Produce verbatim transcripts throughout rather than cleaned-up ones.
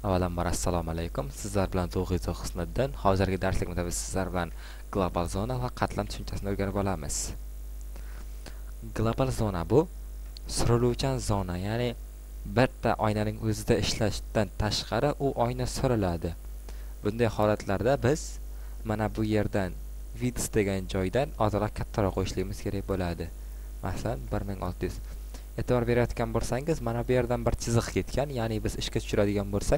Avvalambor assalomu alaykum. Sizlar bilan To'g'izo Husniddin. Hozirgi darsligimizda biz sizlar bilan global zona va qatlam tushunchasini o'rganib olamiz. Global zona bu suriluvchan zona, ya'ni bitta oynaning o'zida ishlashdan tashqari u oyna suriladi. Bunday holatlarda biz mana bu yerdan width degan joydan ozroq kattaroq qo'yishimiz kerak bo'ladi. Masalan, bir ming olti yuz. E'tibor berayotgan bo'lsangiz, mana bu yerdan bir chiziq ketgan, ya'ni biz ishga tushiradigan bo'lsak,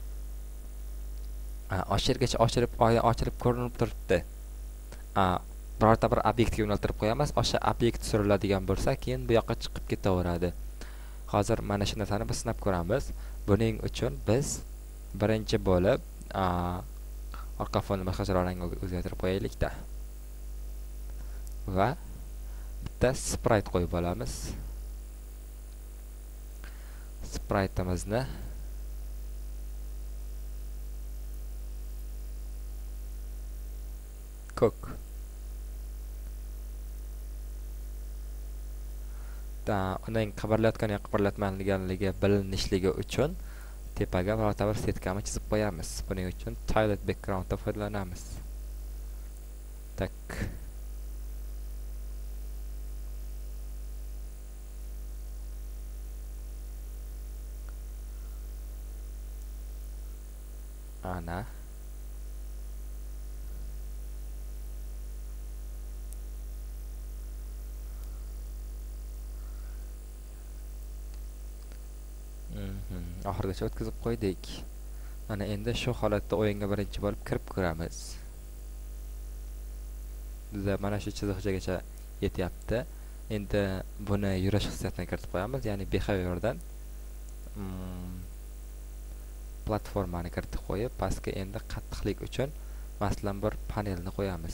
oshirgacha ochilib, oyna ochilib ko'rinib turibdi. Birorta bir obyektga yo'naltirib qo'yamiz, o'sha obyekt suriladigan bo'lsa, keyin bu yoqqa chiqib ketaveradi. Hozir mana shu narsani biz sinab ko'ramiz. Buning uchun biz birinchi bo'lib orqa fonni boshqacha rangga o'zgartirib qo'yaylik-da. Va bitta sprite qo'yib olamiz. Sprite'imizni ko'k da uning qimirlayotgan yoki qimirlatmaganligi bilinishligi uchun tepaga birorta bir setkani chizib qo'yamiz. Buning uchun toilet backgrounddan foydalanamiz. Tak. Ana oxirigacha o'tkazib qo'ydik. Mana endi shu holatda o'yinga birinchi bo'lib kirib ko'ramiz. Bizda mana shu chiziqchagacha yetyapti. Endi buni yurish xususiyatini kiritib qo'yamiz, ya'ni behaviordan platformani kiritib qo'yib, pastga endi qattiqlik uchun masalan bir panelni qo'yamiz.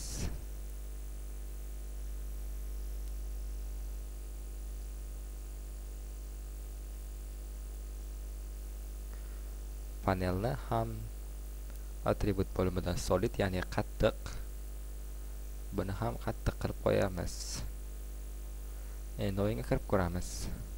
Panelni ham attribut bo'limidan solid, ya'ni qattiq, buni ham qattiq qilib qo'yamiz. Endi o'yinga kirib ko'ramiz.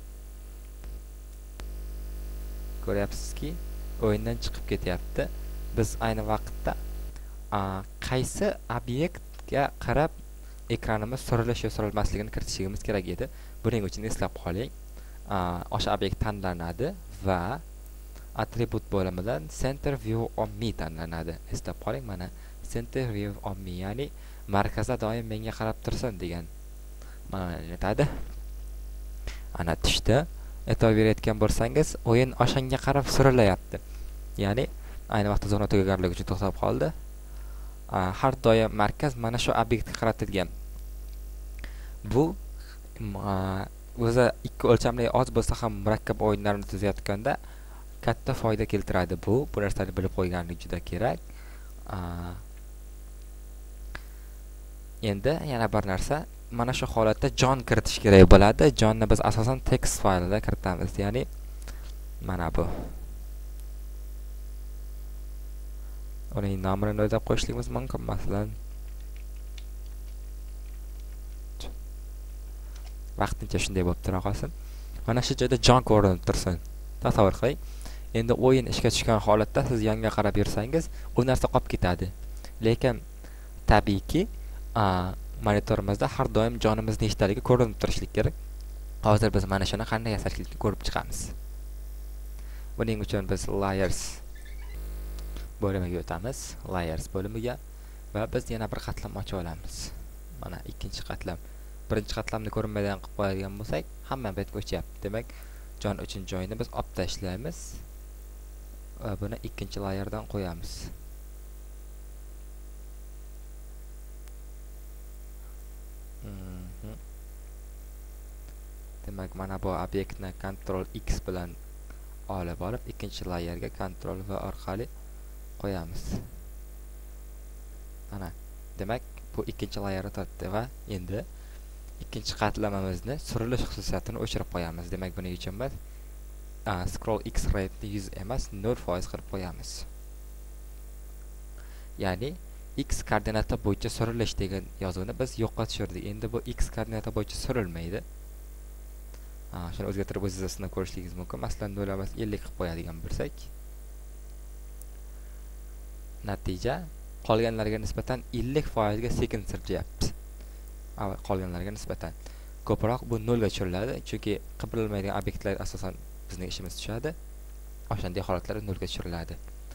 Ko'ryapsizki, o'yindan chiqib ketyapti. Biz ayni vaqtda qaysi obyektga qarab ekranimiz surilish yo surilmasligini kiritishimiz kerak edi. Buning uchun eslab qoling. O'sha obyekt tanlanadi va attribut bo'limidan center view on me tanlanadi. Eslab qoling, mana center view on me, ya'ni markazda doim menga qarab tursin degan ma'noni aytadi. Ana tushdi. E'tibor berayotgan bo'lsangiz, o'yin o'shanga qarab surilayapti. Ya'ni ayni vaqtda zona tugaganligi uchun to'xtab qoldi. Har doim markaz mana shu obyektga qaratilgan. Bu o'zi ikki o'lchamli oz bo'lsa ham murakkab o'yinlarni tuzayotganda katta foyda keltiradi bu. Bu narsani bilib qo'yganlik juda kerak. Endi yana bir narsa, mana shu holatda jon kiritish kerak bo'ladi. Jonni biz asosan text faylida kiritamiz, ya'ni mana bu. Uning nomini o'ylab qo'yishimiz mumkin, masalan vaqtincha shunday bo'lib tura qolsin. Mana shu joyda jon ko'rinib tursin. Tasavvur qiling. Endi o'yin ishga tushgan holatda siz yonga qarab yursangiz, u narsa qolib ketadi. Lekin tabiiyki, monitorimizda har doim jonimiz nechtaligi ko'rinib turishlik kerak. Hozir biz mana shuni qanday yasalishni ko'rib chiqamiz. Buning uchun biz layers bo'limiga o'tamiz. Layers bo'limiga va biz yana bir qatlam ochib olamiz. Mana ikkinchi qatlam. Birinchi qatlamni ko'rinmaydigan qilib qo'yadigan bo'lsak, hamma betga o'chyapti. Demak, jon uchun joyini biz olib tashlaymiz va buni ikkinchi layerdan qo'yamiz. Demak, mana bu obyektni Ctrl X bilan olib olib, ikkinchi layerga Ctrl V orqali qo'yamiz. Mana, demak, bu ikkinchi layerga tortdi va endi ikkinchi qatlamimizni surilish xususiyatini o'chirib qo'yamiz. Demak, buning uchun biz scroll X rate yuz emas, nol foiz qilib qo'yamiz. Ya'ni X koordinata bo'yicha surilish degan yozuvni biz yo'qqa tushirdik. Endi bu X koordinata bo'yicha surilmaydi. Shuni o'zgartirib o'zingizdan ko'rishingiz mumkin. Masalan, nol emas ellik qilib qo'yadigan bo'lsak, natija qolganlarga nisbatan ellik foizga sekin siljayapti. Qolganlarga nisbatan ko'proq bu nolga tushiriladi, chunki qidirilmaydigan obyektlar asosan bizning ishimiz tushadi. O'shanday holatlar nolga tushiriladi.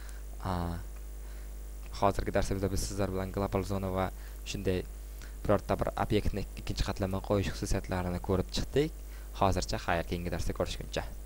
Hozirgi darsimizda biz sizlar bilan global zona va shunday birorta bir obyektni ikkinchi qatlamga qo'yish xususiyatlarini ko'rib chiqdik. Hozircha xayr, keyingi darsda ko'rishguncha.